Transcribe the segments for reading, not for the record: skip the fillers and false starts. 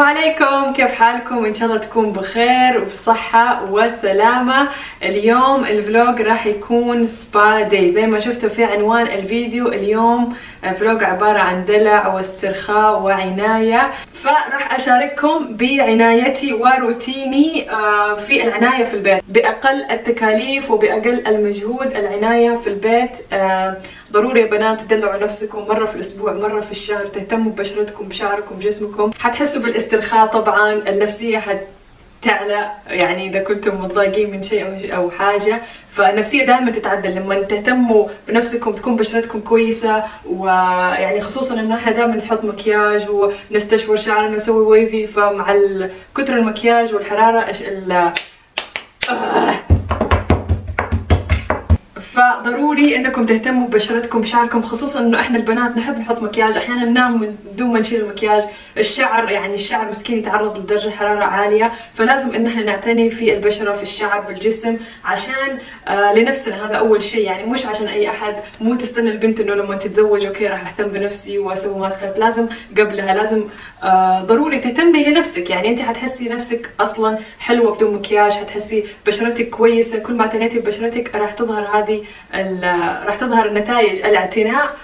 عليكم، كيف حالكم؟ ان شاء الله تكون بخير وبصحة وسلامة. اليوم الفلوج راح يكون سبا داي زي ما شفتوا في عنوان الفيديو. اليوم فلوج عبارة عن دلع واسترخاء وعناية، فراح اشارككم بعنايتي وروتيني في العناية في البيت باقل التكاليف وباقل المجهود. العناية في البيت ضروري يا بنات تدلعوا نفسكم مرة في الأسبوع، مرة في الشهر، تهتموا ببشرتكم بشعركم بجسمكم، حتحسوا بالاسترخاء. طبعا النفسية حتعلى، يعني إذا كنتم متضايقين من شيء أو حاجة فالنفسية دائما تتعدل لما تهتموا بنفسكم، تكون بشرتكم كويسة. ويعني خصوصا إنه احنا دائما نحط مكياج ونستشور شعرنا ونسوي ويفي، فمع كتر المكياج والحرارة فضروري انكم تهتموا ببشرتكم بشعركم، خصوصا انه احنا البنات نحب نحط مكياج، احيانا ننام بدون ما نشيل المكياج. الشعر يعني الشعر مسكين يتعرض لدرجه حراره عاليه، فلازم ان احنا نعتني في البشره في الشعر بالجسم عشان لنفسنا. هذا اول شيء، يعني مش عشان اي احد. مو تستنى البنت انه لما تتزوج اوكي راح اهتم بنفسي واسوي ماسكات، لازم قبلها لازم ضروري تهتمي لنفسك. يعني انت حتحسي نفسك اصلا حلوه بدون مكياج، حتحسي بشرتك كويسه. كل ما اعتنيتي ببشرتك راح تظهر هذه راح تظهر نتائج الاعتناء.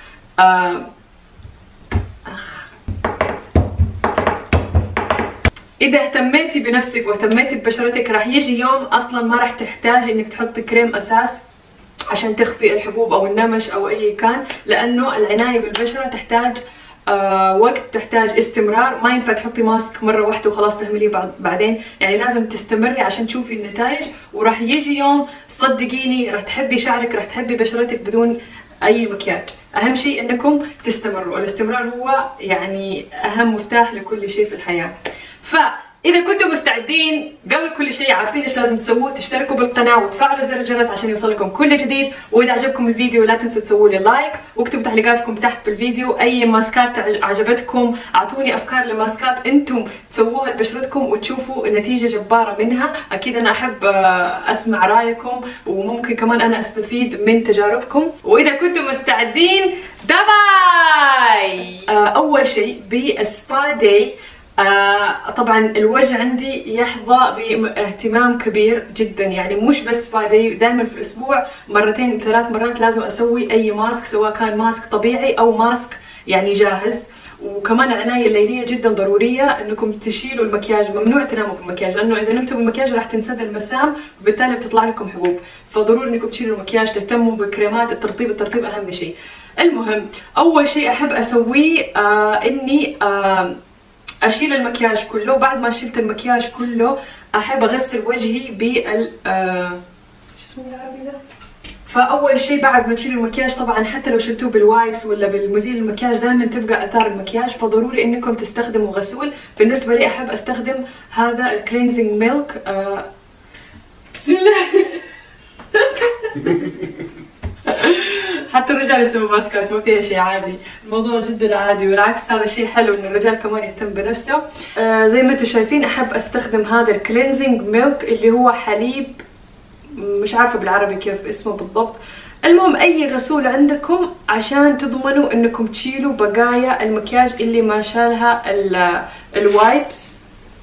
إذا اهتميتي بنفسك واهتميتي ببشرتك راح يجي يوم أصلا ما راح تحتاج إنك تحطي كريم أساس عشان تخفي الحبوب أو النمش أو أي كان، لأنه العناية بالبشرة تحتاج وقت، تحتاج استمرار. ما ينفع تحطي ماسك مرة واحدة وخلاص تهمليه بعدين، يعني لازم تستمري عشان تشوفي النتائج. وراح يجي يوم صدقيني راح تحبي شعرك، راح تحبي بشرتك بدون أي مكياج. أهم شيء إنكم تستمروا، الاستمرار هو يعني أهم مفتاح لكل شيء في الحياة. فإذا كنتم مستعدين قبل كل شيء عارفين ايش لازم تسووا، تشتركوا بالقناة وتفعلوا زر الجرس عشان يوصلكم كل جديد. وإذا عجبكم الفيديو لا تنسوا تسووا لي لايك واكتبوا تعليقاتكم تحت بالفيديو. أي ماسكات عجبتكم أعطوني أفكار لماسكات أنتم تسووها لبشرتكم وتشوفوا النتيجة جبارة منها. أكيد أنا أحب أسمع رأيكم وممكن كمان أنا أستفيد من تجاربكم. وإذا كنتم مستعدين دباي. أول شيء بالسبا داي طبعا الوجه عندي يحظى باهتمام كبير جدا، يعني مش بس سبا داي، دائما في الاسبوع مرتين 3 مرات لازم اسوي اي ماسك، سواء كان ماسك طبيعي او ماسك يعني جاهز. وكمان العنايه الليليه جدا ضروريه، انكم تشيلوا المكياج. ممنوع تناموا بالمكياج، لانه اذا نمتوا بالمكياج راح تنسد المسام وبالتالي بتطلع لكم حبوب. فضروري انكم تشيلوا المكياج، تهتموا بكريمات الترطيب. الترطيب اهم شيء. المهم اول شيء احب اسويه اني اشيل المكياج كله. وبعد ما شلت المكياج كله احب اغسل وجهي بال شو اسمه بالعربي ده. فاول شيء بعد ما تشيلوا المكياج، طبعا حتى لو شلتوه بالوايبس ولا بالمزيل المكياج دائما تبقى اثار المكياج، فضروري انكم تستخدموا غسول. بالنسبه لي احب استخدم هذا الكلينزنج ميلك. بسم الله. حتى الرجال يسووا ماسكات ما فيها شيء، عادي، الموضوع جدا عادي. والعكس هذا شيء حلو انه الرجال كمان يهتم بنفسه. زي ما انتم شايفين احب استخدم هذا الكلينزنج ميلك اللي هو حليب، مش عارفه بالعربي كيف اسمه بالضبط. المهم اي غسول عندكم عشان تضمنوا انكم تشيلوا بقايا المكياج اللي ما شالها الوايبس.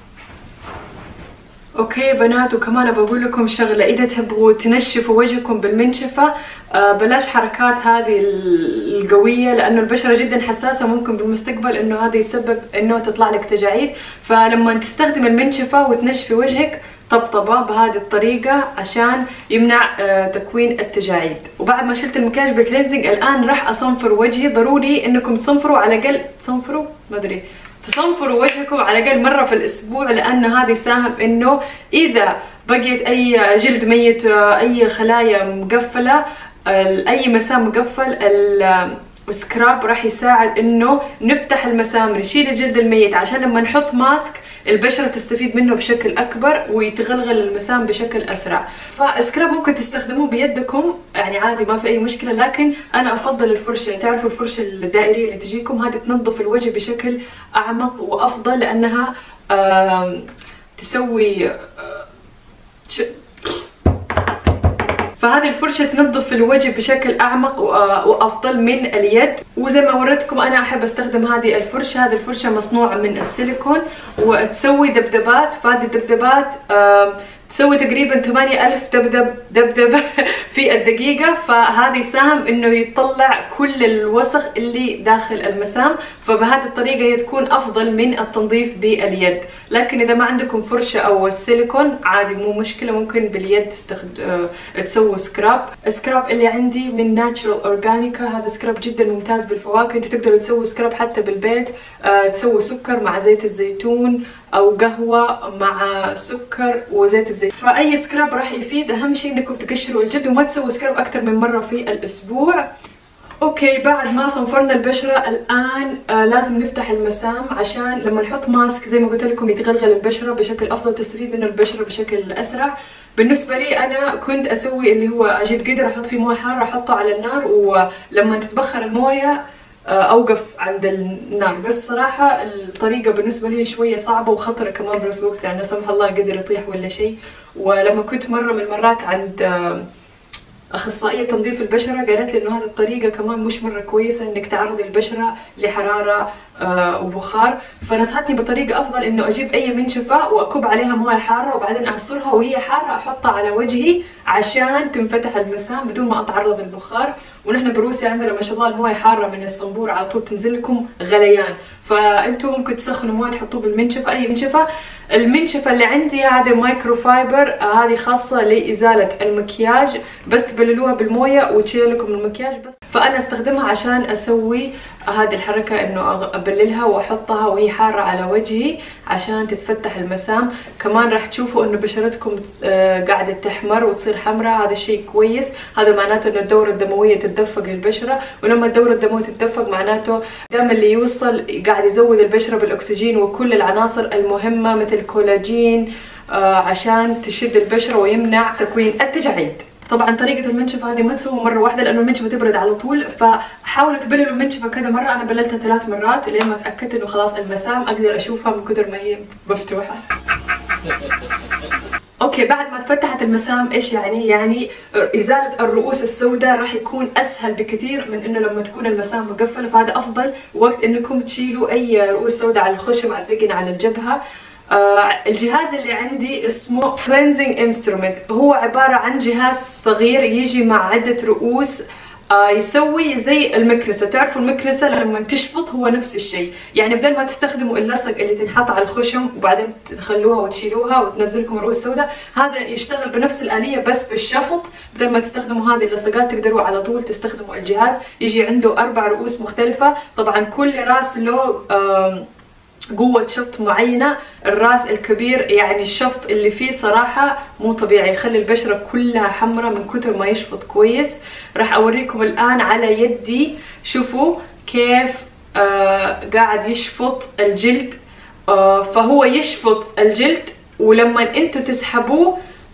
اوكي بنات، وكمان بقول لكم شغله، اذا تبغوا تنشفوا وجهكم بالمنشفه بلاش حركات هذه القويه، لانه البشره جدا حساسه، ممكن بالمستقبل انه هذا يسبب انه تطلع لك تجاعيد. فلما تستخدم المنشفه وتنشفي وجهك طبطبه بهذه الطريقه عشان يمنع تكوين التجاعيد. وبعد ما شلت المكياج بالكلينزنج الان راح اصنفر وجهي. ضروري انكم تصنفروا على الاقل، تصنفروا ما ادري، تصنفروا وجهكم على الاقل مره في الاسبوع، لان هذا يساهم انه اذا بقيت اي جلد ميت، اي خلايا مقفله، اي مسام مقفل، السكراب راح يساعد انه نفتح المسام، نشيل الجلد الميت، عشان لما نحط ماسك البشره تستفيد منه بشكل اكبر ويتغلغل المسام بشكل اسرع. فالسكراب ممكن تستخدموه بيدكم يعني عادي ما في اي مشكله، لكن انا افضل الفرشه. تعرفوا الفرشه الدائريه اللي تجيكم هذه تنظف الوجه بشكل اعمق وافضل، لانها تسوي فهذه الفرشة تنظف الوجه بشكل أعمق وأفضل من اليد. وزي ما وريتكم أنا أحب أستخدم هذه الفرشة. هذه الفرشة مصنوعة من السيليكون وتسوي دبدبات، فهذه الدبدبات تسوي تقريبا 8000 دبدبة في الدقيقة، فهذا يساهم انه يطلع كل الوسخ اللي داخل المسام، فبهذه الطريقة هي تكون افضل من التنظيف باليد. لكن اذا ما عندكم فرشة او السيليكون عادي مو مشكلة، ممكن باليد تسووا سكراب. السكراب اللي عندي من ناتشرال اورجانيكا، هذا سكراب جدا ممتاز بالفواكه. انتوا تقدروا تسووا سكراب حتى بالبيت، تسووا سكر مع زيت الزيتون او قهوة مع سكر وزيت الزيتون، فاي سكراب راح يفيد. اهم شيء انكم تقشروا الجلد وما تسووا سكراب اكثر من مرة في الاسبوع. اوكي، بعد ما صنفرنا البشرة الان لازم نفتح المسام عشان لما نحط ماسك زي ما قلت لكم يتغلغل البشرة بشكل افضل، تستفيد منه البشرة بشكل اسرع. بالنسبة لي انا كنت اسوي اللي هو اجيب قدر احط فيه موية حارة احطه على النار، ولما تتبخر الموية اوقف عند النار. بس صراحة الطريقة بالنسبة لي شوية صعبة وخطرة كمان بنفس الوقت، يعني لا سمح الله قدر يطيح ولا شيء. ولما كنت مرة من المرات عند اخصائيه تنظيف البشره قالت لي انه هذه الطريقه كمان مش مره كويسه انك تعرضي البشره لحراره وبخار، فنصحتني بطريقه افضل انه اجيب اي منشفه واكب عليها مويه حاره وبعدين اعصرها وهي حاره احطها على وجهي عشان تنفتح المسام بدون ما اتعرض للبخار. ونحن بروسيا عندنا ما شاء الله المويه حاره من الصنبور على طول تنزل لكم غليان، فانتم ممكن تسخنوا مويه تحطوه بالمنشفه اي منشفه. المنشفه اللي عندي هذه مايكرو فايبر، هذه خاصه لازاله المكياج، بس تبللوها بالمويه وتشيل لكم المكياج بس. فانا استخدمها عشان اسوي هذه الحركه انه ابللها واحطها وهي حاره على وجهي عشان تتفتح المسام. كمان راح تشوفوا انه بشرتكم قاعده تحمر وتصير حمراء، هذا الشيء كويس، هذا معناته انه الدوره الدمويه تتدفق للبشره، ولما الدوره الدمويه تتدفق معناته الدم اللي يوصل قاعد يزود البشره بالاكسجين وكل العناصر المهمه مثل الكولاجين عشان تشد البشره ويمنع تكوين التجاعيد. طبعا طريقه المنشفه هذه ما تسووا مره واحده لانه المنشفه تبرد على طول، فحاولوا تبللوا المنشفه كذا مره. انا بللتها 3 مرات لين ما اتاكدت انه خلاص المسام اقدر اشوفها من كثر ما هي مفتوحه. اوكي، بعد ما اتفتحت المسام ايش يعني؟ يعني ازاله الرؤوس السوداء راح يكون اسهل بكثير من انه لما تكون المسام مقفله، فهذا افضل وقت انكم تشيلوا اي رؤوس سوداء على الخشم، على الذقن، على الجبهه. الجهاز اللي عندي اسمه cleansing instrument، هو عبارة عن جهاز صغير يجي مع عدة رؤوس، يسوي زي المكنسة. تعرفوا المكنسة لما تشفط هو نفس الشيء، يعني بدل ما تستخدموا اللصق اللي تنحط على الخشم وبعدين تخلوها وتشيلوها وتنزلكم رؤوس سوداء، هذا يشتغل بنفس الآلية بس بالشفط. بدل ما تستخدموا هذه اللصقات تقدروا على طول تستخدموا الجهاز. يجي عنده 4 رؤوس مختلفة، طبعا كل راس له قوة شفط معينة. الراس الكبير يعني الشفط اللي فيه صراحة مو طبيعي، يخلي البشرة كلها حمراء من كثر ما يشفط كويس. راح اوريكم الآن على يدي، شوفوا كيف قاعد يشفط الجلد. فهو يشفط الجلد، ولما انتوا تسحبوه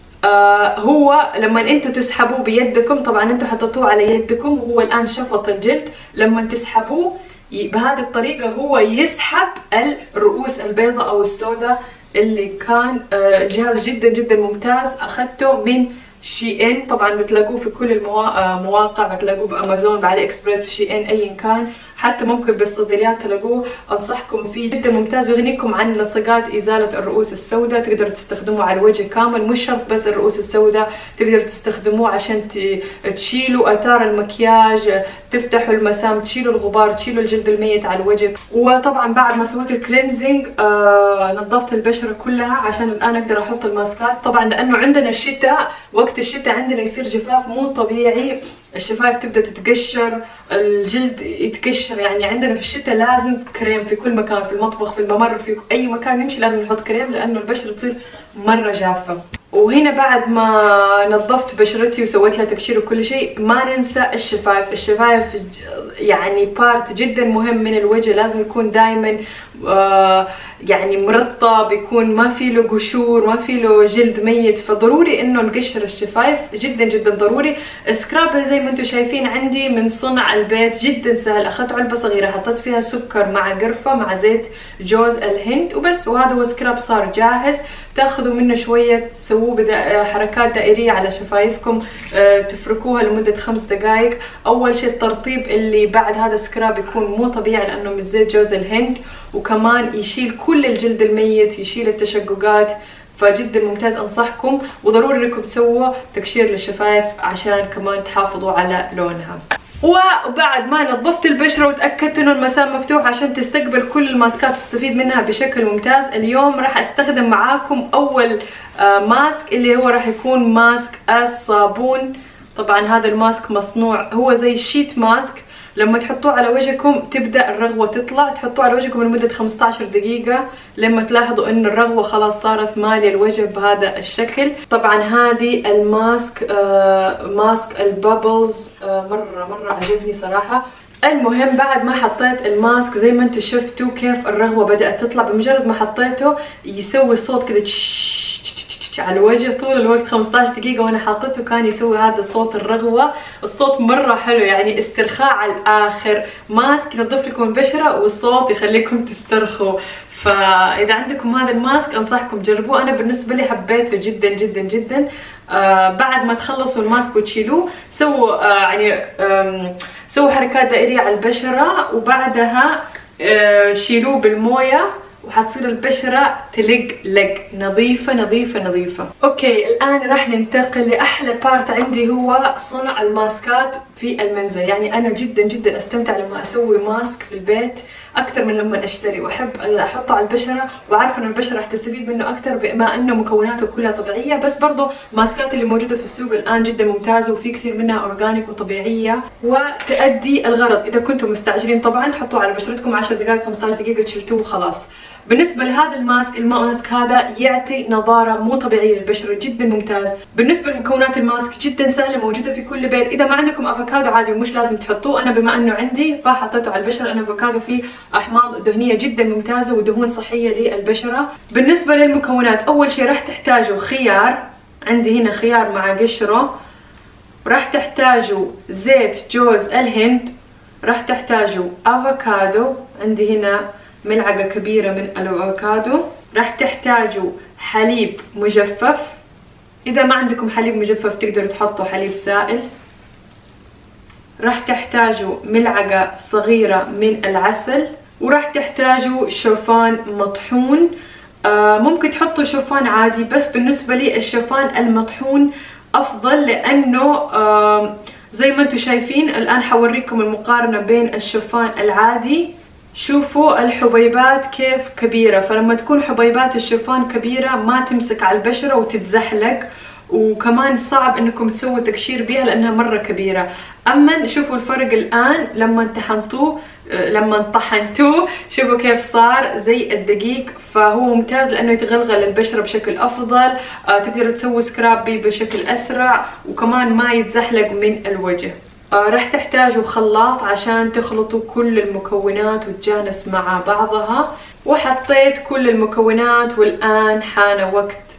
هو لما انتوا تسحبوه بيدكم، طبعا انتوا حطيتوه على يدكم وهو الآن شفط الجلد، لما تسحبوه بهذه الطريقة هو يسحب الرؤوس البيضاء أو السوداء اللي كان. جهاز جدا جدا ممتاز، أخذته من شي ان، طبعا بتلاقوه في كل المواقع، بتلاقوه بأمازون، بعلي إكسبريس، بشي ان، أيا كان، حتى ممكن بالصيدليات تلاقوه. أنصحكم فيه، جدا ممتاز ويغنيكم عن لصقات إزالة الرؤوس السوداء. تقدروا تستخدموه على الوجه كامل، مش شرط بس الرؤوس السوداء، تقدروا تستخدموه عشان تشيلوا آثار المكياج، تفتحوا المسام، تشيلوا الغبار، تشيلوا الجلد الميت على الوجه. وطبعا بعد ما سويت الكلينزينج نظفت البشرة كلها عشان الآن أقدر أحط الماسكات. طبعا لأنه عندنا الشتاء، وقت الشتاء عندنا يصير جفاف مو طبيعي، الشفايف تبدأ تتقشر، الجلد يتقشر، يعني عندنا في الشتاء لازم كريم في كل مكان، في المطبخ، في الممر، في أي مكان نمشي لازم نحط كريم لأنه البشرة تصير مرة جافة. وهنا بعد ما نظفت بشرتي وسويت لها تقشير وكل شيء، ما ننسى الشفايف. الشفايف يعني بارت جدا مهم من الوجه، لازم يكون دائما يعني مرطب، يكون ما في له قشور، ما في له جلد ميت، فضروري انه نقشر الشفايف، جدا جدا ضروري. سكراب زي ما انتم شايفين عندي من صنع البيت، جدا سهل. اخذت علبه صغيره حطيت فيها سكر مع قرفه مع زيت جوز الهند وبس، وهذا هو سكراب صار جاهز. تاخذوا منه شويه تسووه حركات دائريه على شفايفكم، تفركوها لمده 5 دقائق. اول شيء الترطيب اللي بعد هذا السكراب يكون مو طبيعي لانه من زيت جوز الهند، وكمان يشيل كل الجلد الميت، يشيل التشققات، فجدا ممتاز. انصحكم وضروري انكم تسووا تقشير للشفايف عشان كمان تحافظوا على لونها. وبعد ما نظفت البشرة وتأكدت انه المسام مفتوح عشان تستقبل كل الماسكات وتستفيد منها بشكل ممتاز، اليوم راح استخدم معاكم اول ماسك اللي هو راح يكون ماسك الصابون. طبعا هذا الماسك مصنوع، هو زي الشيت ماسك، لما تحطوه على وجهكم تبدأ الرغوة تطلع، تحطوه على وجهكم لمدة 15 دقيقة لما تلاحظوا ان الرغوة خلاص صارت مالية الوجه بهذا الشكل. طبعا هذه الماسك ماسك البابلز، مرة عجبني صراحة. المهم بعد ما حطيت الماسك زي ما انتم شفتوا كيف الرغوة بدأت تطلع، بمجرد ما حطيته يسوي صوت كذا على الوجه طول الوقت. 15 دقيقة وانا حاطته كان يسوي هذا صوت الرغوة، الصوت مرة حلو، يعني استرخاء على الاخر. ماسك ينظف لكم البشرة والصوت يخليكم تسترخوا، فاذا عندكم هذا الماسك انصحكم تجربوه. انا بالنسبة لي حبيته جدا جدا جدا. بعد ما تخلصوا الماسك وتشيلوه سووا سووا حركات دائرية على البشرة، وبعدها شيلوه بالموية وحتصير البشرة تلق نظيفة نظيفة نظيفة. اوكي الان راح ننتقل لاحلى بارت عندي، هو صنع الماسكات في المنزل. يعني انا جدا جدا استمتع لما اسوي ماسك في البيت اكثر من لما اشتري، واحب احطه على البشرة وعارفه ان البشرة راح تستفيد منه اكثر بما انه مكوناته كلها طبيعية. بس برضه الماسكات اللي موجودة في السوق الان جدا ممتازة، وفي كثير منها اورجانيك وطبيعية وتأدي الغرض. اذا كنتم مستعجلين طبعا تحطوه على بشرتكم 10 دقائق 15 دقيقة تشيلتوه وخلاص. بالنسبة لهذا الماسك هذا يعطي نضارة مو طبيعية للبشرة، جدا ممتاز. بالنسبة لمكونات الماسك جدا سهلة، موجودة في كل بيت. إذا ما عندكم افوكادو عادي ومش لازم تحطوه، أنا بما إنه عندي فحطيته على البشرة. لأن الافوكادو فيه أحماض دهنية جدا ممتازة ودهون صحية للبشرة. بالنسبة للمكونات أول شيء راح تحتاجوا خيار، عندي هنا خيار مع قشره. راح تحتاجوا زيت جوز الهند. راح تحتاجوا افوكادو، عندي هنا ملعقة كبيرة من الافوكادو. راح تحتاجوا حليب مجفف، إذا ما عندكم حليب مجفف تقدروا تحطوا حليب سائل. راح تحتاجوا ملعقة صغيرة من العسل، وراح تحتاجوا شوفان مطحون. ممكن تحطوا شوفان عادي، بس بالنسبة لي الشوفان المطحون أفضل، لأنه زي ما انتم شايفين الآن حوريكم المقارنة بين الشوفان العادي. شوفوا الحبيبات كيف كبيرة، فلما تكون حبيبات الشوفان كبيرة ما تمسك على البشرة وتتزحلق، وكمان صعب انكم تسووا تقشير بيها لانها مرة كبيرة. اما شوفوا الفرق الان لما طحنتوه شوفوا كيف صار زي الدقيق، فهو ممتاز لانه يتغلغل البشرة بشكل افضل. تقدروا تسووا سكراب بيه بشكل اسرع، وكمان ما يتزحلق من الوجه. راح تحتاجوا خلاط عشان تخلطوا كل المكونات وتجانس مع بعضها. وحطيت كل المكونات، والآن حان وقت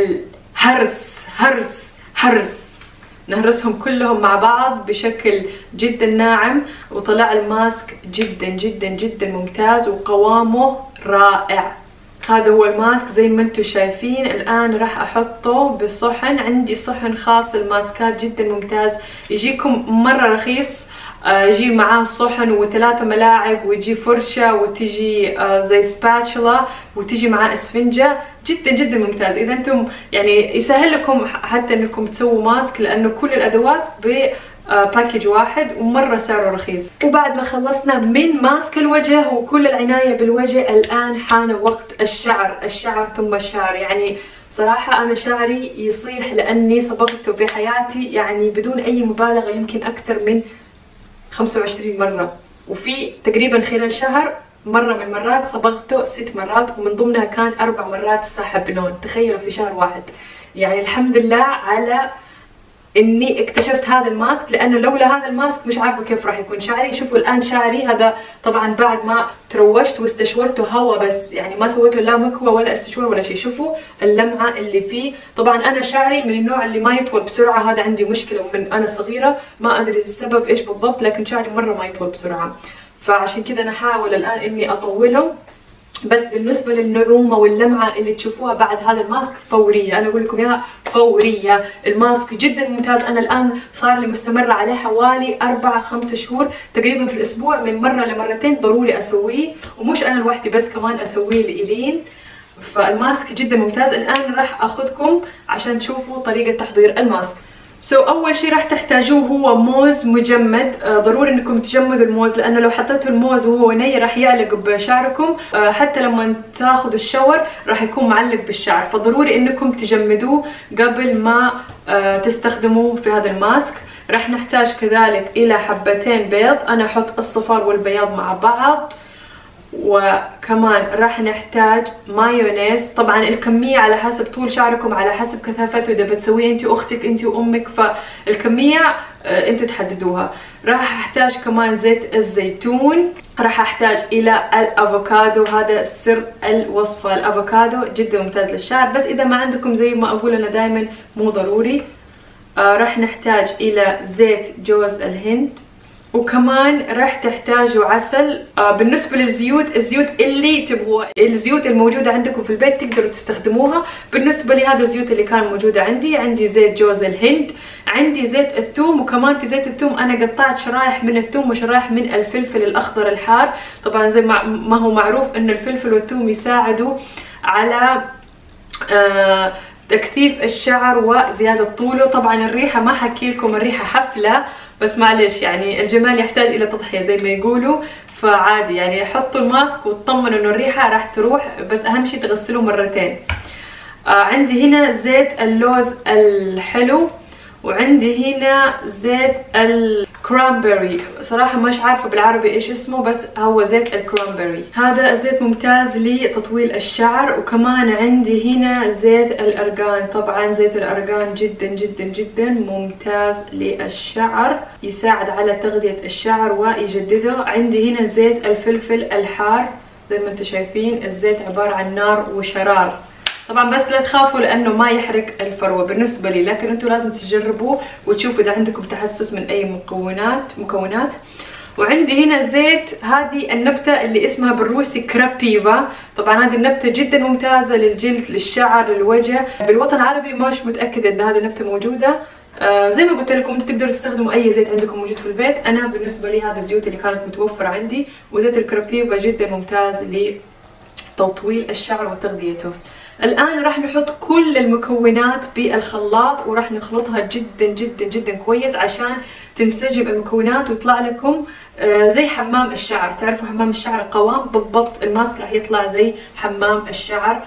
الهرس. نهرسهم كلهم مع بعض بشكل جدا ناعم، وطلع الماسك جدا جدا جدا ممتاز وقوامه رائع. هذا هو الماسك زي ما انتم شايفين. الان راح احطه بصحن، عندي صحن خاص الماسكات جدا ممتاز، يجيكم مره رخيص. يجي معاه صحن و3 ملاعق، ويجي فرشه، وتجي زي سباتشولا، وتجي معاه اسفنجه، جدا جدا ممتاز. اذا انتم يعني يسهل لكم حتى انكم تسووا ماسك، لانه كل الادوات باكج واحد ومره سعره رخيص. وبعد ما خلصنا من ماسك الوجه وكل العنايه بالوجه، الان حان وقت الشعر ثم الشعر. يعني صراحه انا شعري يصيح لاني صبغته في حياتي، يعني بدون اي مبالغه يمكن اكثر من 25 مرة، وفي تقريبا خلال شهر مرة من المرات صبغته 6 مرات، ومن ضمنها كان 4 مرات سحب لون. تخيلوا في شهر واحد. يعني الحمد لله على اني اكتشفت هذا الماسك، لانه لولا هذا الماسك مش عارفه كيف راح يكون شعري. شوفوا الان شعري هذا طبعا بعد ما تروشت واستشورته هوا بس، يعني ما سويت له لا مكوى ولا استشوار ولا شيء. شوفوا اللمعه اللي فيه. طبعا انا شعري من النوع اللي ما يطول بسرعه، هذا عندي مشكله من انا صغيره، ما ادري السبب ايش بالضبط، لكن شعري مره ما يطول بسرعه، فعشان كذا انا احاول الان اني اطوله. بس بالنسبه للنعومه واللمعه اللي تشوفوها بعد هذا الماسك فوريه، انا اقول لكم اياها فوريه. الماسك جدا ممتاز، انا الان صار لي مستمره عليه حوالي 4-5 شهور تقريبا، في الاسبوع من مره لمرتين ضروري اسويه، ومش انا لوحدي بس كمان اسويه لإيلين. فالماسك جدا ممتاز. الان راح اخذكم عشان تشوفوا طريقه تحضير الماسك. اول شيء راح تحتاجوه هو موز مجمد. ضروري انكم تجمدوا الموز، لانه لو حطيتوا الموز وهو ني راح يعلق بشعركم، حتى لما تاخذوا الشاور راح يكون معلق بالشعر، فضروري انكم تجمدوه قبل ما تستخدموه في هذا الماسك. راح نحتاج كذلك الى حبتين بيض، انا احط الصفار والبياض مع بعض، وكمان راح نحتاج مايونيز. طبعا الكمية على حسب طول شعركم، على حسب كثافته، اذا بتسويه انت واختك انت وامك، فالكمية انتوا تحددوها. راح احتاج كمان زيت الزيتون، راح احتاج الى الافوكادو، هذا سر الوصفة. الافوكادو جدا ممتاز للشعر، بس اذا ما عندكم زي ما اقول انا دائما مو ضروري. راح نحتاج الى زيت جوز الهند، وكمان راح تحتاجوا عسل. بالنسبة للزيوت، الزيوت اللي تبغوها، الزيوت الموجودة عندكم في البيت تقدروا تستخدموها. بالنسبة لي هذا الزيوت اللي كان موجودة عندي زيت جوز الهند، عندي زيت الثوم، وكمان في زيت الثوم انا قطعت شرايح من الثوم وشرايح من الفلفل الاخضر الحار. طبعا زي ما هو معروف ان الفلفل والثوم يساعدوا على تكثيف الشعر وزيادة طوله. طبعا الريحة ما حكي لكم، الريحة حفلة، بس معلش يعني الجمال يحتاج الى تضحية زي ما يقولوا، فعادي يعني حطوا الماسك واطمنوا انه الريحة راح تروح، بس اهم شيء تغسلوه مرتين. عندي هنا زيت اللوز الحلو، وعندي هنا زيت الكرامبري، صراحة مش عارفة بالعربي ايش اسمه، بس هو زيت الكرامبري. هذا الزيت ممتاز لتطويل الشعر. وكمان عندي هنا زيت الارغان، طبعا زيت الارغان جدا جدا جدا ممتاز للشعر، يساعد على تغذية الشعر ويجدده. عندي هنا زيت الفلفل الحار، زي ما انتم شايفين الزيت عبارة عن نار وشرار. طبعا بس لا تخافوا لانه ما يحرق الفروه بالنسبه لي، لكن انتم لازم تجربوه وتشوفوا اذا عندكم تحسس من اي مكونات. وعندي هنا زيت، هذه النبته اللي اسمها بالروسي كرابيفا. طبعا هذه النبته جدا ممتازه للجلد، للشعر، للوجه. بالوطن العربي مش متاكده ان هذه النبته موجوده. زي ما قلت لكم انتم تقدروا تستخدموا اي زيت عندكم موجود في البيت. انا بالنسبه لي هذا الزيوت اللي كانت متوفره عندي، وزيت الكرابيفا جدا ممتاز لتطويل الشعر وتغذيته. الآن راح نحط كل المكونات بالخلاط وراح نخلطها جدا جدا جدا كويس عشان تنسجم المكونات ويطلع لكم زي حمام الشعر. تعرفوا حمام الشعر القوام؟ بالضبط الماسك راح يطلع زي حمام الشعر.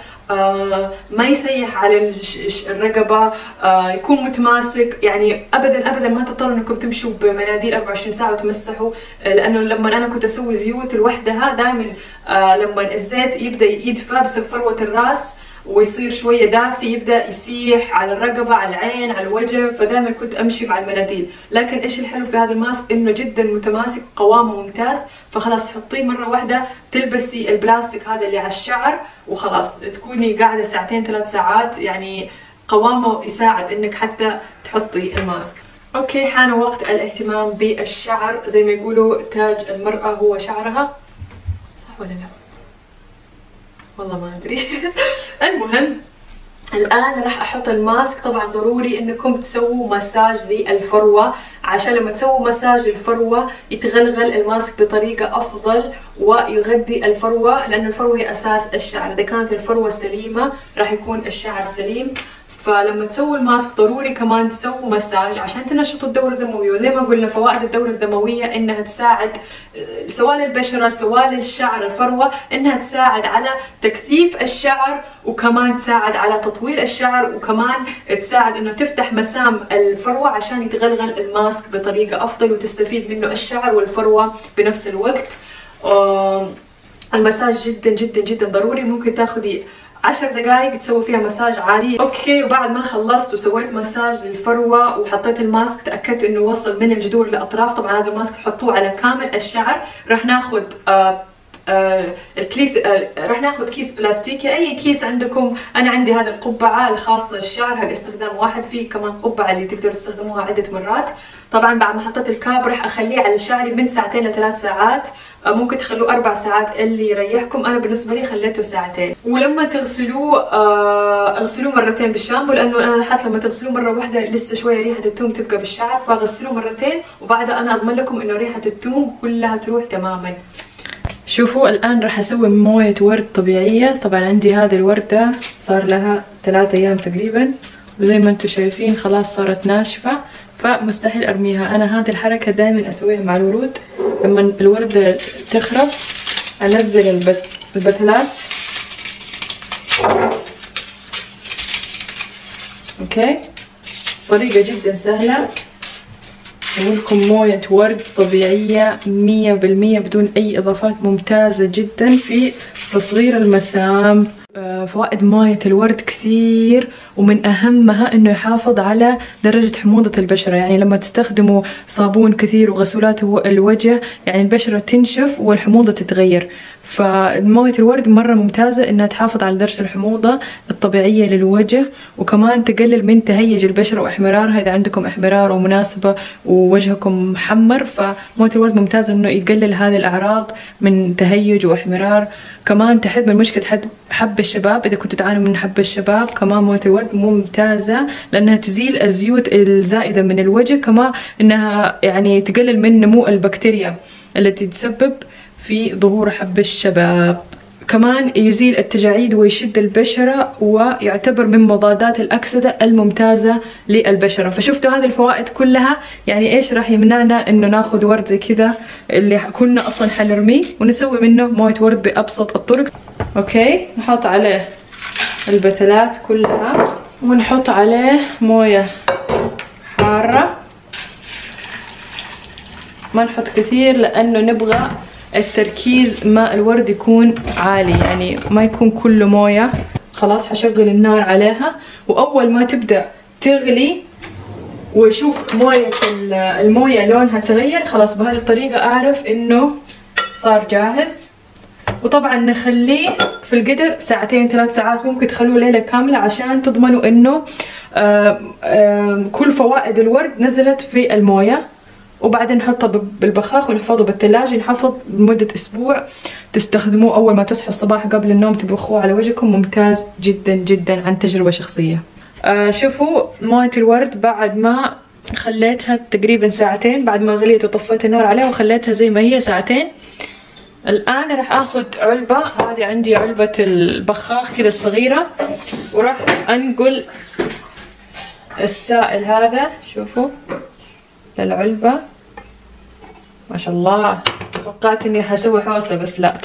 ما يسيح على الرقبة، يكون متماسك، يعني ابدا ابدا ما تضطروا انكم تمشوا بمناديل 24 ساعة وتمسحوا، لانه لما انا كنت اسوي زيوت لوحدها دائما لما الزيت يبدا يدفى بسبب فروة الراس ويصير شويه دافي يبدا يسيح على الرقبه، على العين، على الوجه، فدائما كنت امشي مع المناديل. لكن ايش الحلو في هذا الماسك؟ انه جدا متماسك وقوامه ممتاز، فخلاص تحطيه مره واحده، تلبسي البلاستيك هذا اللي على الشعر وخلاص تكوني قاعده 2-3 ساعات، يعني قوامه يساعد انك حتى تحطي الماسك. اوكي، حان وقت الاهتمام بالشعر. زي ما يقولوا تاج المرأة هو شعرها، صح ولا لا؟ والله ما ادري. المهم الان راح احط الماسك. طبعا ضروري انكم تسووا مساج للفروه، عشان لما تسووا مساج للفروه يتغلغل الماسك بطريقه افضل ويغذي الفروه، لان الفروه هي اساس الشعر. اذا كانت الفروه سليمه راح يكون الشعر سليم. فلما تسووا الماسك ضروري كمان تسووا مساج عشان تنشطوا الدورة الدموية. وزي ما قلنا فوائد الدورة الدموية انها تساعد سواء للبشرة سواء للشعر الفروة، انها تساعد على تكثيف الشعر، وكمان تساعد على تطويل الشعر، وكمان تساعد انه تفتح مسام الفروة عشان يتغلغل الماسك بطريقة افضل وتستفيد منه الشعر والفروة بنفس الوقت. المساج جدا جدا جدا ضروري. ممكن تاخدي 10 دقائق تسوي فيها مساج عادي. اوكي، وبعد ما خلصت وسويت مساج للفروه وحطيت الماسك، تاكدت انه وصل من الجذور للاطراف. طبعا هذا الماسك حطوه على كامل الشعر. راح ناخذ الكيس، راح ناخذ كيس بلاستيكي، اي كيس عندكم. انا عندي هذه القبعه الخاصه للشعر، هالاستخدام واحد. في كمان قبعه اللي تقدروا تستخدموها عده مرات. طبعا بعد ما حطيت الكاب راح اخليه على شعري من 2 ل 3 ساعات، ممكن تخلوه 4 ساعات اللي يريحكم. انا بالنسبه لي خليته 2 ساعات. ولما تغسلوه اغسلوه مرتين بالشامبو، لانه انا لاحظت لما تغسلوه مره واحده لسه شويه ريحه الثوم تبقى بالشعر، فغسلوه مرتين وبعدها انا اضمن لكم انه ريحه الثوم كلها تروح تماما. شوفوا الان راح اسوي مويه ورد طبيعيه. طبعا عندي هذه الورده صار لها 3 ايام تقريبا، وزي ما انتم شايفين خلاص صارت ناشفه، فمستحيل ارميها. انا هذه الحركه دائما اسويها مع الورود. لما الورده تخرب انزل البتلات. اوكي، طريقه جدا سهله. أسوي لكم موية ورد طبيعية 100% بدون أي إضافات، ممتازة جدا في تصغير المسام. فوائد موية الورد كثير، ومن أهمها إنه يحافظ على درجة حموضة البشرة. يعني لما تستخدموا صابون كثير وغسولات الوجه يعني البشرة تنشف والحموضة تتغير. فموية الورد مرة ممتازة إنها تحافظ على درجة الحموضة الطبيعية للوجه، وكمان تقلل من تهيج البشرة واحمرارها إذا عندكم احمرار ومناسبة ووجهكم محمر. فموية الورد ممتازة إنه يقلل هذه الأعراض من تهيج واحمرار. كمان تحد من مشكلة حب الشباب، إذا كنتوا تعانوا من حب الشباب كمان موية الورد ممتازة لأنها تزيل الزيوت الزائدة من الوجه. كمان إنها يعني تقلل من نمو البكتيريا التي تسبب في ظهور حب الشباب. كمان يزيل التجاعيد ويشد البشرة، ويعتبر من مضادات الأكسدة الممتازة للبشرة. فشفتوا هذه الفوائد كلها، يعني إيش راح يمنعنا إنه ناخذ ورد زي كذا اللي كنا أصلا حنرميه ونسوي منه موية ورد بأبسط الطرق. أوكي، نحط عليه البتلات كلها ونحط عليه موية حارة. ما نحط كثير لأنه نبغى التركيز ماء الورد يكون عالي، يعني ما يكون كله موية. خلاص حشغل النار عليها، وأول ما تبدأ تغلي واشوف الموية لونها تغير، خلاص بهذه الطريقة أعرف إنه صار جاهز. وطبعا نخليه في القدر 2 3 ساعات، ممكن تخلوه ليلة كاملة عشان تضمنوا إنه كل فوائد الورد نزلت في الموية. وبعدين نحطه بالبخاخ ونحفظه بالثلاجة، ينحفظ لمدة أسبوع. تستخدموه أول ما تصحوا الصباح قبل النوم تبخوه على وجهكم، ممتاز جدا جدا عن تجربة شخصية. شوفوا موية الورد بعد ما خليتها تقريبا 2 ساعات، بعد ما غليت وطفيت النار عليها وخليتها زي ما هي 2 ساعات. الآن راح آخذ علبة، هذه عندي علبة البخاخ كذا الصغيرة، وراح أنقل السائل هذا شوفوا للعلبة. ما شاء الله، توقعت اني هسوي حوسه بس لا،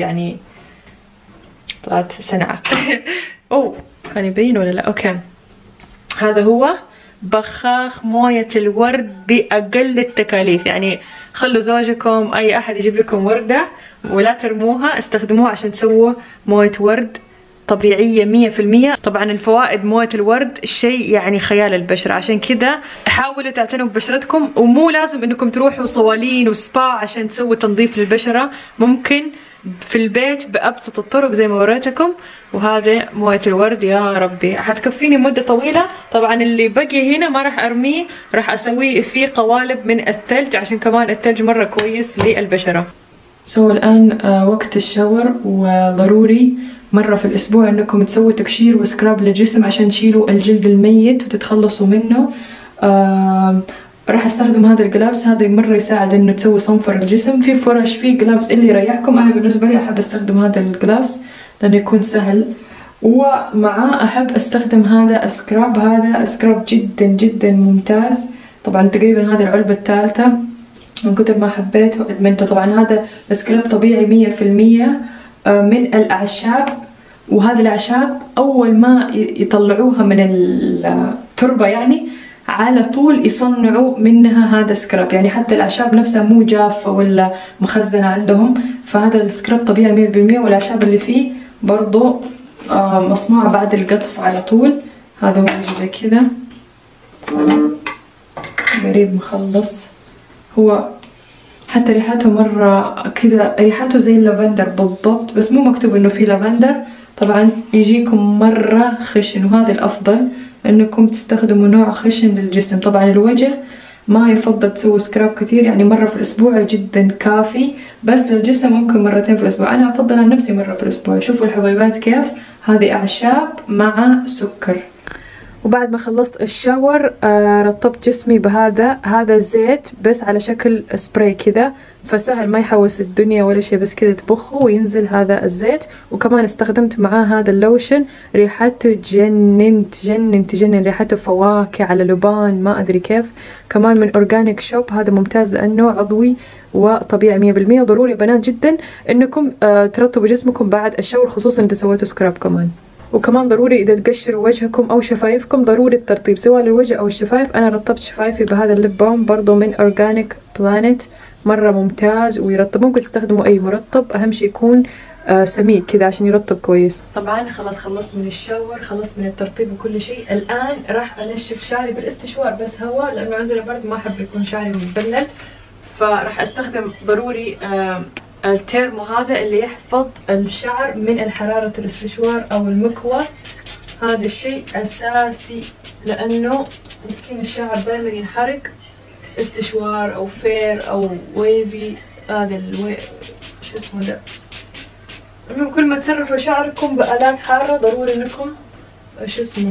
طلعت سنعة. اوه كان يبين ولا لا؟ اوكي، هذا هو بخاخ موية الورد بأقل التكاليف. يعني خلوا زوجكم أي أحد يجيب لكم وردة ولا ترموها، استخدموها عشان تسووا موية ورد طبيعية 100%. طبعا الفوائد موية الورد شيء يعني خيال البشرة، عشان كذا حاولوا تعتنوا ببشرتكم. ومو لازم انكم تروحوا صوالين وسبا عشان تسووا تنظيف للبشرة، ممكن في البيت بأبسط الطرق زي ما وريتكم. وهذا موية الورد يا ربي حتكفيني مدة طويلة. طبعا اللي بقي هنا ما راح ارميه، راح اسويه فيه قوالب من الثلج عشان كمان الثلج مرة كويس للبشرة. الآن وقت الشاور، وضروري مرة في الأسبوع إنكم تسووا تقشير وسكراب للجسم عشان تشيلوا الجلد الميت وتتخلصوا منه. راح استخدم هذا الجلافز، هذا مرة يساعد إنه تسوي صنفر الجسم. في فرش، في جلافز اللي يريحكم. أنا بالنسبة لي أحب استخدم هذا الجلافز لأنه يكون سهل، ومعاه أحب استخدم هذا السكراب. هذا سكراب جدا جدا ممتاز. طبعا تقريبا هذه العلبة الثالثة، من كتر ما حبيته ادمنته. طبعا هذا سكراب طبيعي 100% من الأعشاب، وهذه الأعشاب أول ما يطلعوها من التربة يعني على طول يصنعوا منها هذا السكراب. يعني حتى الأعشاب نفسها مو جافة ولا مخزنة عندهم، فهذا السكراب طبيعي 100%. والأعشاب اللي فيه برضو مصنوع بعد القطف على طول. هذا هو يجي زي كذا، قريب مخلص. هو حتى ريحته مرة كذا، ريحته زي اللافندر بالضبط، بس مو مكتوب انه في لافندر. طبعا يجيكم مرة خشن، وهذا الافضل انكم تستخدموا نوع خشن للجسم. طبعا الوجه ما يفضل تسووا سكراب كتير، يعني مرة في الاسبوع جدا كافي، بس للجسم ممكن مرتين في الاسبوع. انا افضل عن نفسي مرة في الاسبوع. شوفوا الحبيبات كيف، هذه اعشاب مع سكر. وبعد ما خلصت الشاور رطبت جسمي بهذا الزيت، بس على شكل سبراي كذا، فسهل ما يحوس الدنيا ولا شيء، بس كذا تبخه وينزل هذا الزيت. وكمان استخدمت معاه هذا اللوشن، ريحته تجنن، ريحته فواكه على لبان ما ادري كيف. كمان من اورجانيك شوب، هذا ممتاز لانه عضوي وطبيعي 100%. ضروري بنات جدا انكم ترطبوا جسمكم بعد الشاور، خصوصا اذا سويتوا سكراب كمان. وكمان ضروري اذا تقشروا وجهكم او شفايفكم ضروري الترطيب سواء للوجه او الشفايف. انا رطبت شفايفي بهذا الليب بالم برضو من اورجانيك بلانت، مره ممتاز ويرطب. ممكن تستخدموا اي مرطب، اهم شيء يكون سميك كذا عشان يرطب كويس. طبعا خلصت من الشاور، خلصت من الترطيب وكل شيء. الان راح انشف شعري بالاستشوار بس هواء، لانه عندنا برد ما احب يكون شعري مبلل. فراح استخدم ضروري التيرمو هذا اللي يحفظ الشعر من حرارة الاستشوار او المكوى. هذا الشيء اساسي لانه مسكين الشعر دائما ينحرق، استشوار او فير او ويفي. هذا شو اسمه ده. المهم كل ما تسرحوا شعركم بآلات حارة ضروري انكم شو اسمه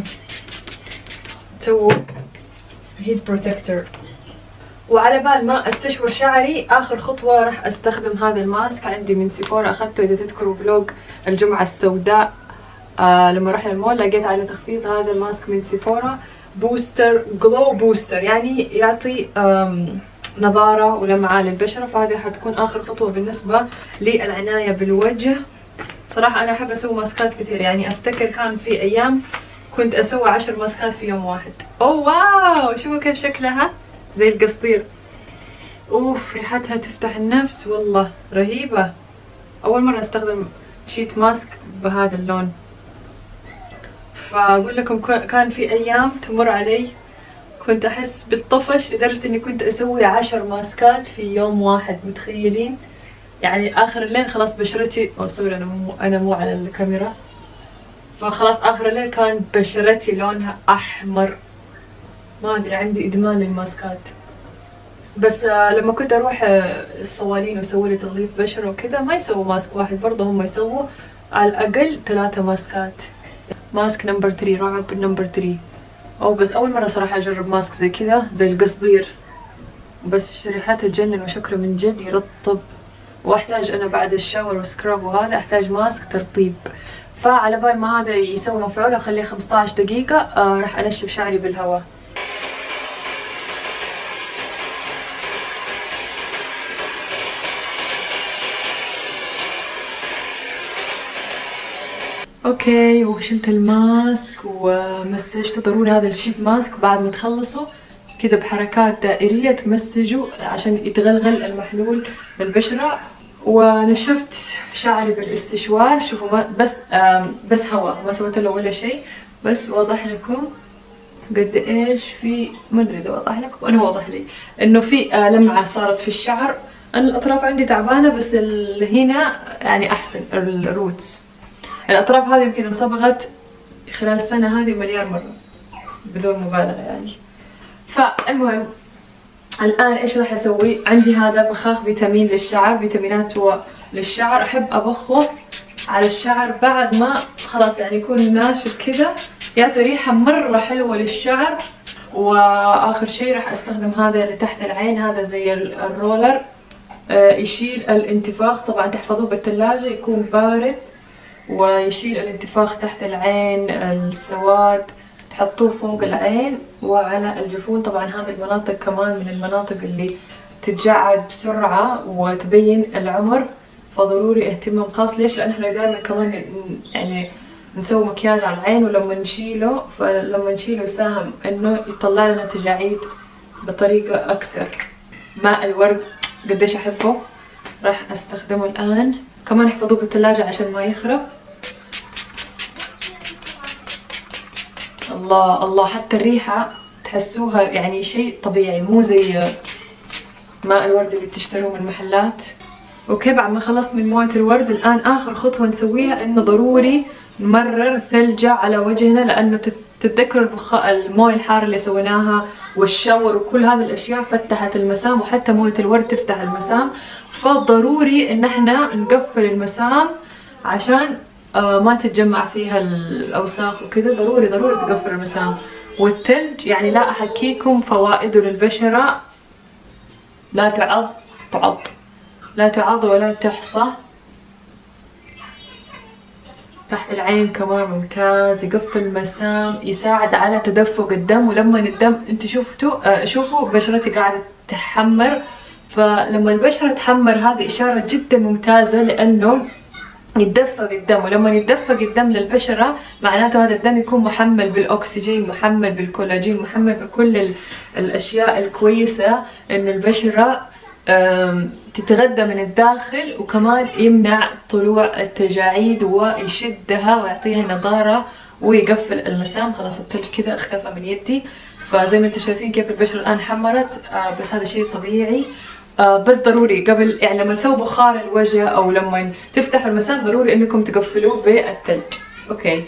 تسووا هيت بروتكتور. وعلى بال ما استشور شعري، اخر خطوة راح استخدم هذا الماسك عندي من سيفورا، اخذته اذا تذكروا فلوج الجمعة السوداء لما رحنا المول لقيت على تخفيض هذا الماسك من سيفورا بوستر جلو بوستر، يعني يعطي نضارة ولمعة للبشرة. فهذه حتكون اخر خطوة بالنسبة للعناية بالوجه. صراحة انا احب اسوي ماسكات كثير، يعني افتكر كان في ايام كنت اسوي 10 ماسكات في يوم واحد. اوه واو، شوفوا كيف شكلها زي القصدير. اوف ريحتها تفتح النفس والله رهيبة. اول مرة استخدم شيت ماسك بهذا اللون. فاقول لكم كان في ايام تمر علي كنت احس بالطفش لدرجة اني كنت اسوي 10 ماسكات في يوم واحد، متخيلين؟ يعني اخر الليل خلاص بشرتي سوري انا مو على الكاميرا. فخلاص اخر الليل كانت بشرتي لونها احمر، ما ادري عندي ادمان للماسكات. بس لما كنت اروح الصوالين واسوي لي تنظيف بشره وكذا ما يسووا ماسك واحد، برضه هم يسووا على الاقل 3 ماسكات. ماسك نمبر 3 رعب نمبر 3. او بس اول مره صراحه اجرب ماسك زي كذا زي القصدير، بس ريحته تجنن وشكله من جد يرطب. واحتاج انا بعد الشاور والسكراب وهذا احتاج ماسك ترطيب. فعلى بال ما هذا يسوي مفعول اخليه 15 دقيقه. راح انشف شعري بالهواء. اوكي وشلت الماسك ومسجته. ضروري هذا الشيت ماسك بعد ما تخلصوا كذا بحركات دائرية تمسجوا عشان يتغلغل المحلول بالبشرة. ونشفت شعري بالاستشوار. شوفوا بس هواء، ما سويت له ولا شيء، بس واضح لكم قد ايش في، ما ادري اذا واضح لكم، انا واضح لي انه في لمعة صارت في الشعر. انا الاطراف عندي تعبانة بس هنا يعني احسن. الروتس الاطراف هذه يمكن انصبغت خلال السنة هذه مليار مرة بدون مبالغة يعني. فالمهم الان ايش راح اسوي؟ عندي هذا بخاخ فيتامين للشعر، فيتامينات للشعر. احب ابخه على الشعر بعد ما خلاص يعني يكون ناشف كذا، يعطي ريحة مرة حلوة للشعر. واخر شيء راح استخدم هذا اللي تحت العين، هذا زي الرولر يشيل الانتفاخ. طبعا تحفظوه بالثلاجة يكون بارد ويشيل الانتفاخ تحت العين، السواد تحطوه فوق العين وعلى الجفون. طبعا هذه المناطق كمان من المناطق اللي تتجعد بسرعة وتبين العمر، فضروري اهتمام خاص. ليش؟ لان احنا دائما كمان يعني نسوي مكياج على العين، ولما نشيله يساهم انه يطلع لنا تجاعيد بطريقة اكثر. ماء الورد قديش احبه، راح استخدمه الان. كمان احفظوه بالثلاجة عشان ما يخرب. الله الله، حتى الريحة تحسوها يعني شيء طبيعي، مو زي ماء الورد اللي بتشتروه من المحلات. اوكي بعد ما خلصت من موية الورد، الآن آخر خطوة نسويها إنه ضروري نمرر ثلجة على وجهنا، لأنه تتذكروا الموية الحارة اللي سويناها والشاور وكل هذه الأشياء فتحت المسام، وحتى موية الورد تفتح المسام، فضروري إن احنا نقفل المسام عشان ما تتجمع فيها الأوساخ وكذا. ضروري ضروري تقفل المسام. والثلج يعني لا أحكيكم فوائده للبشرة، لا تعض ولا تحصى. تحت العين كمان ممتاز، يقفل المسام، يساعد على تدفق الدم. ولما الدم انتوا شوفوا بشرتي قاعدة تحمر، فلما البشرة تحمر هذه إشارة جدا ممتازة، لأنه يتدفق الدم. ولما يتدفق الدم للبشرة معناته هذا الدم يكون محمل بالأكسجين، محمل بالكولاجين، محمل بكل الأشياء الكويسة إن البشرة تتغذى من الداخل، وكمان يمنع طلوع التجاعيد ويشدها ويعطيها نضارة ويقفل المسام. خلاص الثلج كذا اختفى من يدي. فزي ما انتم شايفين كيف البشرة الآن حمرت، بس هذا شيء طبيعي. بس ضروري قبل يعني لما تسووا بخار الوجه او لما تفتحوا المسام ضروري انكم تقفلوه بالثلج. اوكي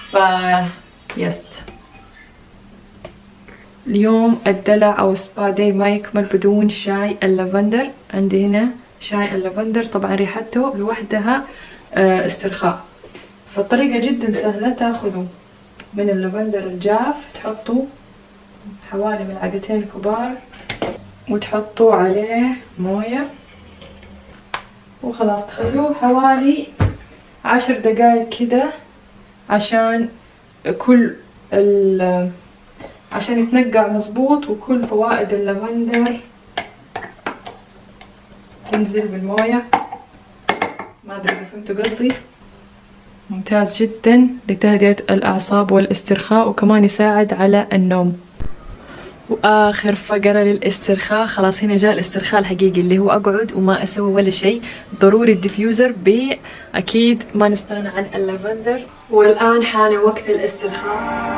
يس. اليوم الدلع او سبا داي ما يكمل بدون شاي اللافندر. عندي هنا شاي اللافندر، طبعا ريحته لوحدها استرخاء. فالطريقة جدا سهلة، تاخذوا من اللافندر الجاف تحطوا حوالي ملعقتين كبار وتحطوا عليه موية وخلاص تخلوه حوالي 10 دقايق كده عشان عشان يتنقع مظبوط وكل فوائد اللافندر تنزل بالموية. ما ادري اذا فهمتوا قصدي. ممتاز جدا لتهدئة الأعصاب والاسترخاء، وكمان يساعد على النوم. واخر فقرة للاسترخاء، خلاص هنا جاء الاسترخاء الحقيقي اللي هو اقعد وما اسوي ولا شيء. ضروري الديفيوزر، اكيد ما نستغنى عن اللافندر. والان حان وقت الاسترخاء.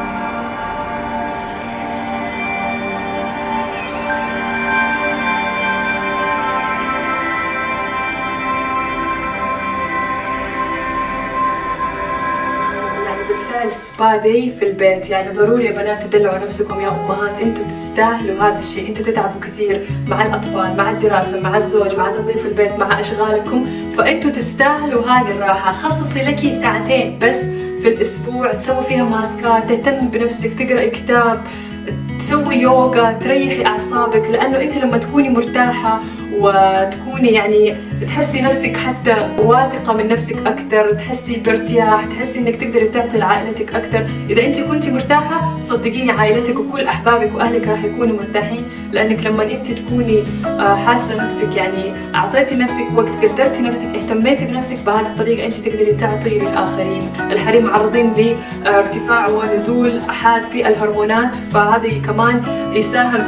سبا داي في البيت، يعني ضروري يا بنات تدلعوا نفسكم يا امهات. انتوا تستاهلوا هذا الشيء، انتوا تتعبوا كثير مع الاطفال، مع الدراسه، مع الزوج، مع تنظيف البيت، مع اشغالكم، فانتوا تستاهلوا هذه الراحه. خصصي لك ساعتين بس في الاسبوع تسوي فيها ماسكات، تهتم بنفسك، تقراي كتاب، تسوي يوغا، تريحي اعصابك. لانه انت لما تكوني مرتاحه وتكوني يعني تحسي نفسك حتى واثقة من نفسك أكثر، تحسي بارتياح، تحسي إنك تقدري تعطي لعائلتك أكثر. إذا أنت كنتي مرتاحة صدقيني عائلتك وكل أحبابك وأهلك راح يكونوا مرتاحين، لأنك لما أنت تكوني حاسة نفسك يعني أعطيتي نفسك وقت، قدرتي نفسك، اهتميتي بنفسك، بهذه الطريقة أنت تقدري تعطي للآخرين. الحريم معرضين لارتفاع ونزول حاد في الهرمونات، فهذا كمان يساهم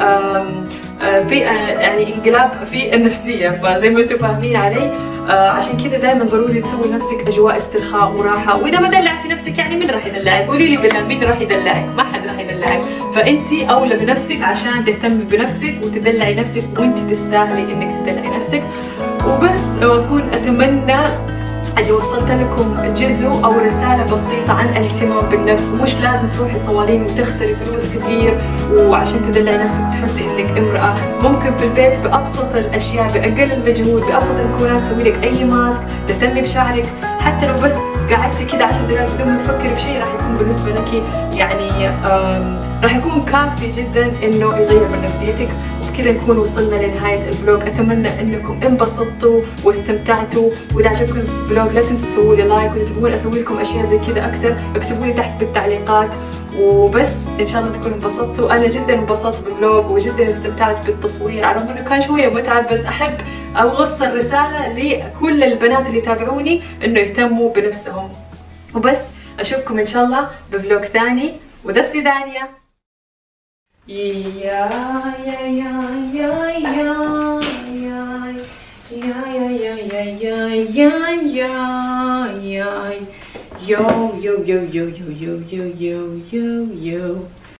في يعني انقلاب في النفسية، فزي ما انتم فاهمين علي. عشان كذا دائما ضروري تسوي لنفسك اجواء استرخاء وراحه. واذا ما دلعتي نفسك يعني مين راح يدلعك؟ قولي لي بالله مين راح يدلعك؟ ما حد راح يدلعك، فانت اولى بنفسك عشان تهتمي بنفسك وتدلعي نفسك، وانت تستاهلي انك تدلعي نفسك. وبس واكون اتمنى أني وصلت لكم جزء أو رسالة بسيطة عن الاهتمام بالنفس. ومش لازم تروحي صوالين وتخسري فلوس كثير وعشان تدلعي نفسك وتحسي إنك امرأة. ممكن في البيت بأبسط الأشياء، بأقل المجهود، بأبسط المكونات تسوي لك أي ماسك، تهتمي بشعرك. حتى لو بس قعدتي كده 10 دقايق بدون ما تفكري بشيء راح يكون بالنسبة لك يعني راح يكون كافي جدا إنه يغير من نفسيتك. كذا نكون وصلنا لنهاية الفلوج. أتمنى أنكم انبسطتوا واستمتعتوا. وإذا عجبكم الفلوج لا تنسوا تسووا لي لايك، وإذا تبغون أسوي لكم أشياء زي كذا أكثر اكتبوا لي تحت بالتعليقات. وبس إن شاء الله تكونوا انبسطتوا. أنا جدا انبسطت بالفلوج وجدا استمتعت بالتصوير، على إنه كان شوية متعب، بس أحب أوصل رسالة لكل البنات اللي يتابعوني إنه يهتموا بنفسهم. وبس أشوفكم إن شاء الله بفلوج ثاني، وده السيدانيا. يا يا يا يا يا يا يا يا يا يا يا يا يو يو يو يو يو يو يو يو يو يو